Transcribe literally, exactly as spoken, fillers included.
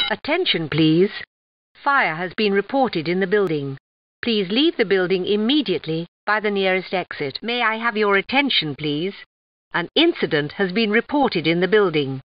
Attention, please. Fire has been reported in the building. Please leave the building immediately by the nearest exit. May I have your attention, please? An incident has been reported in the building.